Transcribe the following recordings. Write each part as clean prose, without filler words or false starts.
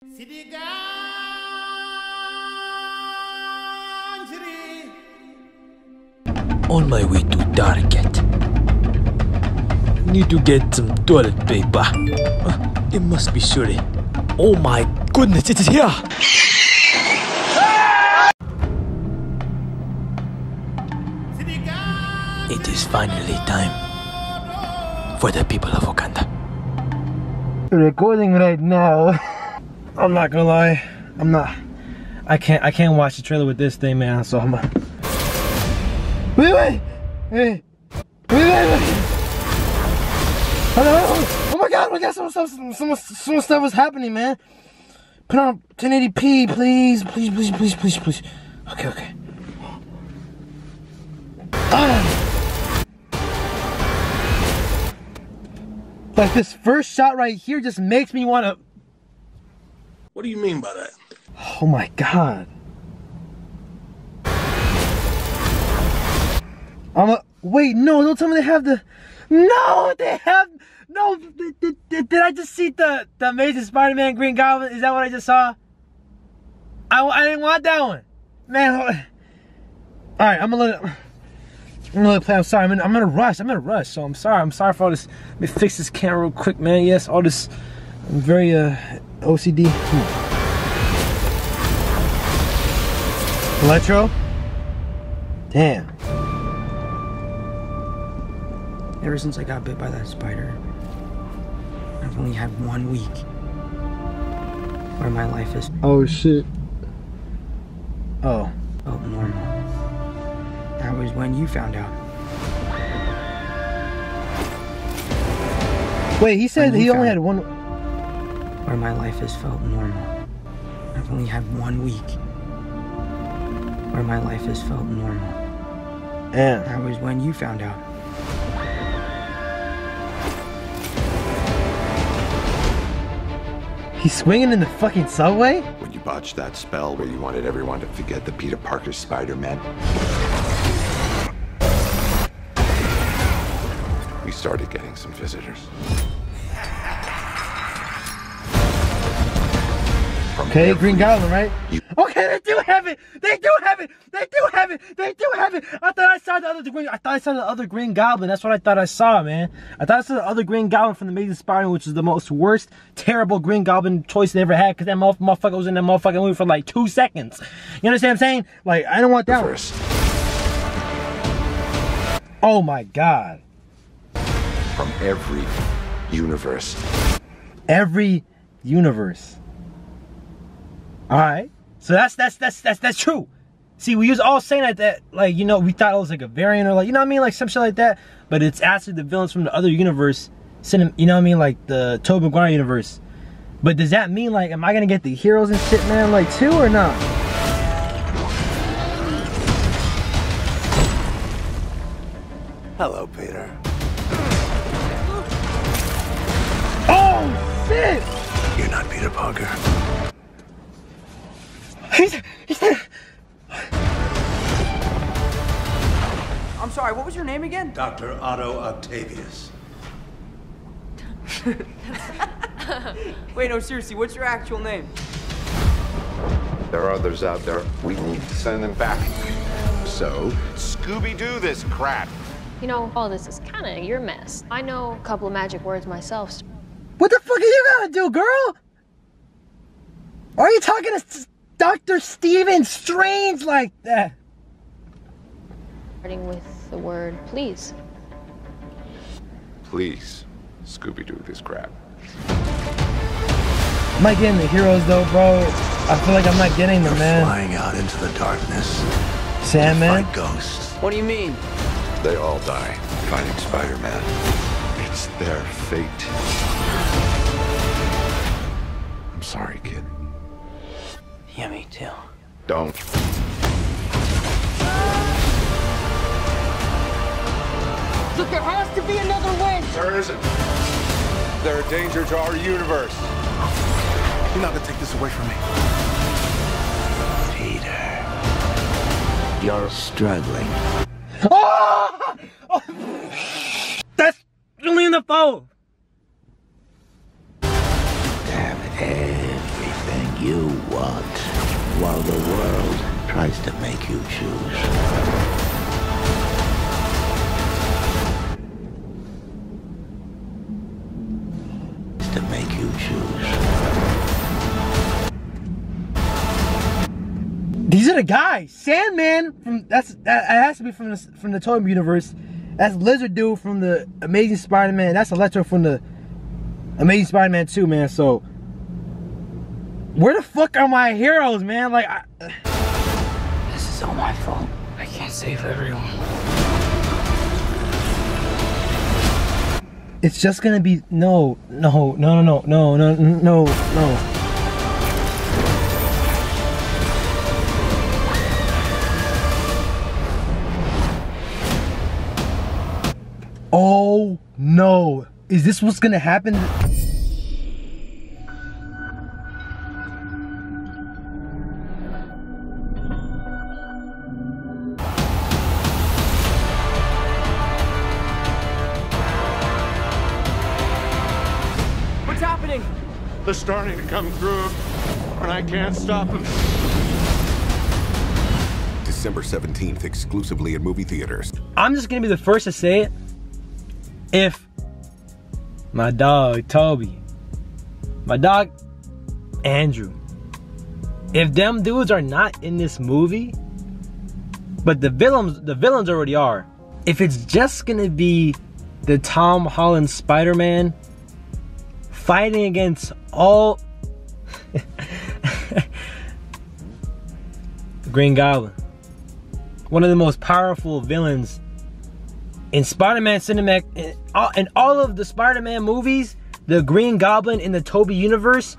On my way to Target. Need to get some toilet paper. It must be Shuri. Oh my goodness, it is here! It is finally time for the people of Wakanda. Recording right now. I'm not gonna lie. I can't watch the trailer with this thing, man, so I'm gonna... Wait! Oh my god, some stuff was happening, man. Put on 1080p, please. Okay. Like, this first shot right here just makes me wanna... What do you mean by that? Oh my god. Wait, no, don't tell me they have the... No, they have... No, did I just see the Amazing Spider-Man Green Goblin? Is that what I just saw? I didn't want that one. Man, alright, I'm gonna let it play. I'm sorry, I'm in a rush, so I'm sorry for all this. Let me fix this camera real quick, man. Yes, all this, I'm very, OCD. Electro? Damn. Ever since I got bit by that spider, I've only had 1 week where my life is... Oh shit. Oh. Felt normal. That was when you found out. Wait, he said he only had 1... Where my life has felt normal. I've only had 1 week where my life has felt normal. Damn. That was when you found out. He's swinging in the fucking subway? When you botched that spell where you wanted everyone to forget the Peter Parker Spider-Man, we started getting some visitors. Okay, Green Goblin, right? Okay, they do have it! I thought I saw the other Green Goblin. That's what I thought I saw, man. I thought I saw the other Green Goblin from the Amazing Spider-Man, which is the most worst, terrible Green Goblin choice they ever had, because that motherfucker was in that motherfucking movie for like 2 seconds. You understand what I'm saying? Like, I don't want that one. Oh my god. From every universe. Every universe. Alright. So that's true. See, we was all saying that, like, you know, we thought it was like a variant or like, you know what I mean, like some shit like that. But it's actually the villains from the other universe, you know what I mean, like the Tobey Maguire universe. But does that mean, like, am I gonna get the heroes and shit, man, like, too, or not? Hello, Peter. Oh shit! You're not Peter Parker. He's there. I'm sorry, what was your name again? Dr. Otto Octavius. Wait, no, seriously, what's your actual name? There are others out there. We need to send them back. So, Scooby-Doo this crap. You know, all this is kind of your mess. I know a couple of magic words myself. What the fuck are you gonna do, girl? Why are you talking to Dr. Stephen Strange like that? Starting with the word please. Please, Scooby-Doo this crap. Am I getting the heroes though, bro? I feel like I'm not getting them, man. Flying out into the darkness. Sandman? Fight ghosts. What do you mean? They all die fighting Spider-Man. It's their fate. I'm sorry, kid. Yeah, me too. Don't. Look, there has to be another way! There isn't. They're a danger to our universe. You're not gonna take this away from me. Peter, you're struggling. Oh! That's only in the phone! Damn everything. you want, while the world tries to make you choose. To make you choose. These are the guys. Sandman from that has to be from the Tobey universe. That's Lizard Dude from the Amazing Spider-Man. That's Electro from the Amazing Spider-Man 2, man. So where the fuck are my heroes, man? Like This is all my fault. I can't save everyone. It's just gonna be no. Oh no. Is this what's gonna happen? What's happening? They're starting to come through, and I can't stop them. December 17th, exclusively in movie theaters. I'm just gonna be the first to say it. If my dog Toby, my dog Andrew, if them dudes are not in this movie, but the villains already are. If it's just gonna be the Tom Holland Spider-Man fighting against all Green Goblin, one of the most powerful villains in Spider-Man cinematic, in all of the Spider-Man movies, the Green Goblin in the Tobey universe.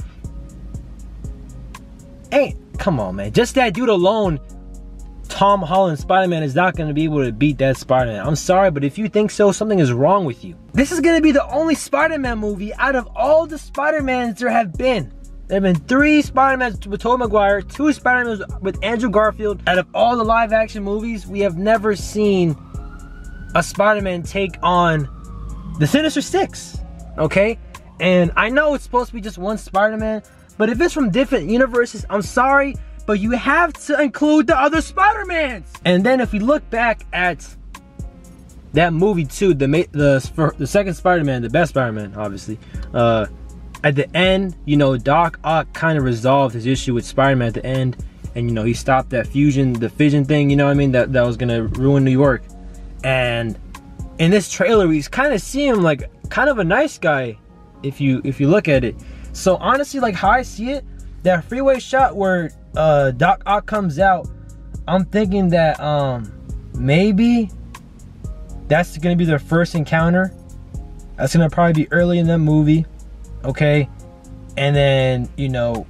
Hey, come on, man. Just that dude alone, Tom Holland Spider-Man, is not going to be able to beat that Spider-Man. I'm sorry, but if you think so, something is wrong with you. This is going to be the only Spider-Man movie out of all the Spider-Mans there have been. There have been 3 Spider-Mans with Tobey Maguire, 2 Spider-Mans with Andrew Garfield. Out of all the live-action movies, we have never seen a Spider-Man take on the Sinister Six, okay? And I know it's supposed to be just one Spider-Man, but if it's from different universes, I'm sorry, but you have to include the other Spider-Mans. And then if we look back at that movie too, the second Spider-Man, the best Spider-Man, obviously, at the end, you know, Doc Ock kind of resolved his issue with Spider-Man at the end, and you know, he stopped that the fission thing, you know what I mean, that was gonna ruin New York. And in this trailer, we kind of see him like kind of a nice guy, if you look at it. So honestly, like how I see it, that freeway shot where Doc Ock comes out, I'm thinking that maybe that's gonna be their first encounter. That's gonna probably be early in the movie, okay? And then, you know,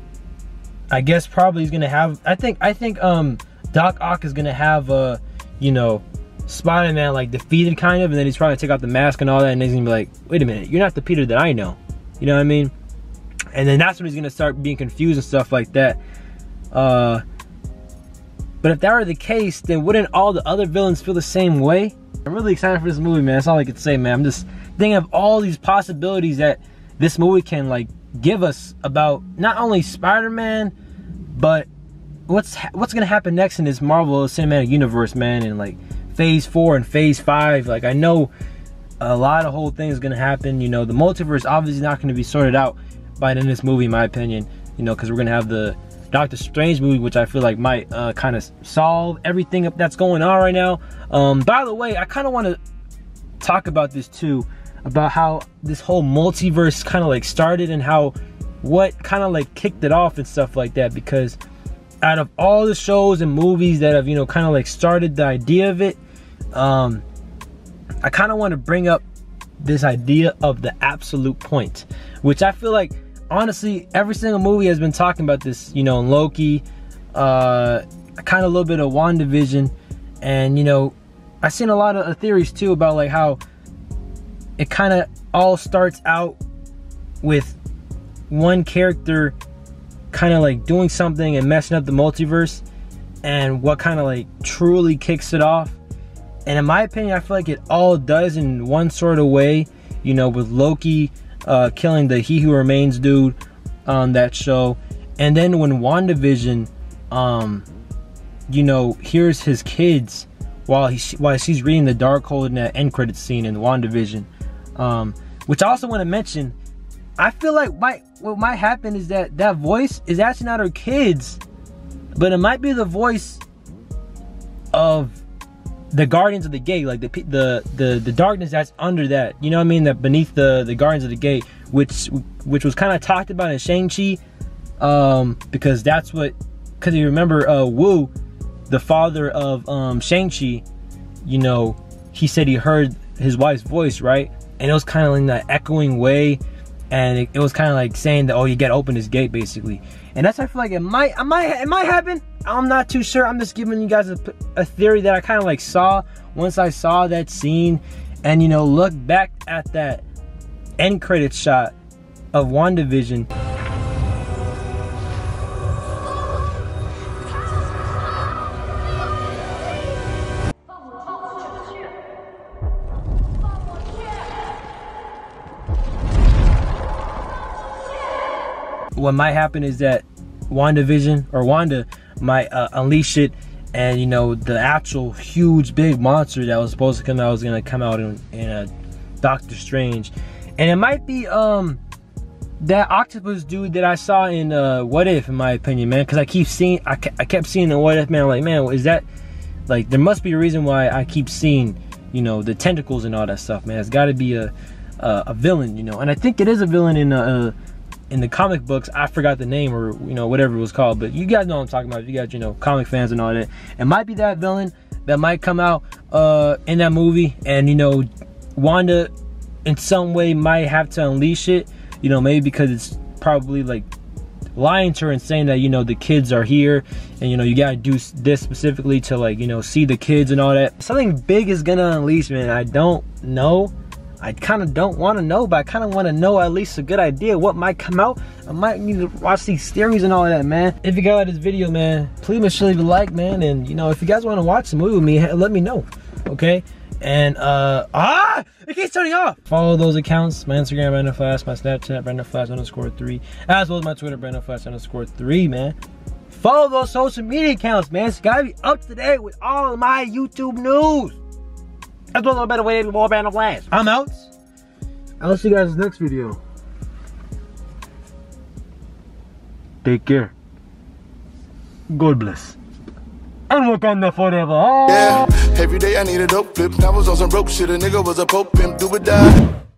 I guess probably he's gonna have, I think Doc Ock is gonna have you know, Spider-Man like defeated kind of, and then he's trying to take out the mask and all that, and he's gonna be like, wait a minute, you're not the Peter that I know, you know what I mean? And then that's when he's gonna start being confused and stuff like that. But if that were the case, then wouldn't all the other villains feel the same way? I'm really excited for this movie, man. That's all I can say, man. I'm just thinking of all these possibilities that this movie can like give us about not only Spider-Man, but what's gonna happen next in this Marvel Cinematic Universe, man, and like Phase 4 and Phase 5. Like, I know a lot of whole things gonna happen. You know, the multiverse obviously not gonna be sorted out by the end of this movie, in my opinion. You know, because we're gonna have the Doctor Strange movie, which I feel like might kind of solve everything that's going on right now. By the way, I kind of want to talk about this too, about how this whole multiverse kind of like started and how what kind of like kicked it off and stuff like that. Because out of all the shows and movies that have, you know, kind of like started the idea of it, I kind of want to bring up this idea of the absolute point, which I feel like honestly every single movie has been talking about this, you know, in Loki, kind of a little bit of WandaVision, and you know, I've seen a lot of theories too about like how it kind of all starts out with one character kind of like doing something and messing up the multiverse, and what kind of like truly kicks it off. And in my opinion, I feel like it all does in one sort of way, you know, with Loki killing the He Who Remains dude on that show, And then when WandaVision, you know, hears his kids while she's reading the Darkhold in that end credit scene in WandaVision, which I also want to mention, I feel like what might happen is that voice is actually not her kids, but it might be the voice of the Guardians of the Gate, like the darkness that's under that, you know what I mean, that beneath the Guardians of the Gate, which was kind of talked about in Shang-Chi, because that's what, because you remember Wu, the father of Shang-Chi, you know, he said he heard his wife's voice, right? And it was kind of in that echoing way, and it was kind of like saying that, oh, you gotta open this gate, basically. And that's, I feel like it might happen. I'm not too sure. I'm just giving you guys a theory that I kind of like saw once I saw that scene, and, you know, look back at that end credit shot of WandaVision. What might happen is that WandaVision, or Wanda, might unleash it, and, you know, the actual huge big monster that was supposed to come out was gonna come out in Doctor Strange. And it might be that octopus dude that I saw in What If, in my opinion, man, because I kept seeing the What If, man. I'm like, man, is that, like, there must be a reason why I keep seeing, you know, the tentacles and all that stuff, man. It's got to be a villain, you know. And I think it is a villain in the comic books. I forgot the name, or, you know, whatever it was called, but you guys know what I'm talking about. You guys, you know, comic fans and all that. It might be that villain that might come out in that movie, and, you know, Wanda in some way might have to unleash it, you know, maybe because it's probably like lying to her and saying that, you know, the kids are here, and, you know, you gotta do this specifically to, like, you know, see the kids and all that. Something big is gonna unleash, man. I don't know. I kind of don't want to know, but I kind of want to know at least a good idea what might come out. I might need to watch these theories and all that, man. If you guys like this video, man, please make sure to leave a like, man. And, you know, if you guys want to watch the movie with me, let me know, okay? And, it keeps turning off. Follow those accounts, my Instagram, Brandon Flash, my Snapchat, BrandonFlash_3, as well as my Twitter, BrandonFlash_3, man. Follow those social media accounts, man. It's gotta be up to date with all of my YouTube news. That's a little better way to more Brandon Flash. I'm out. I'll see you guys in the next video. Take care. God bless. And Wakanda forever. Oh. Yeah, every day I need a dope flip. I was on some broke shit. A nigga was a pope pimp. Do or die.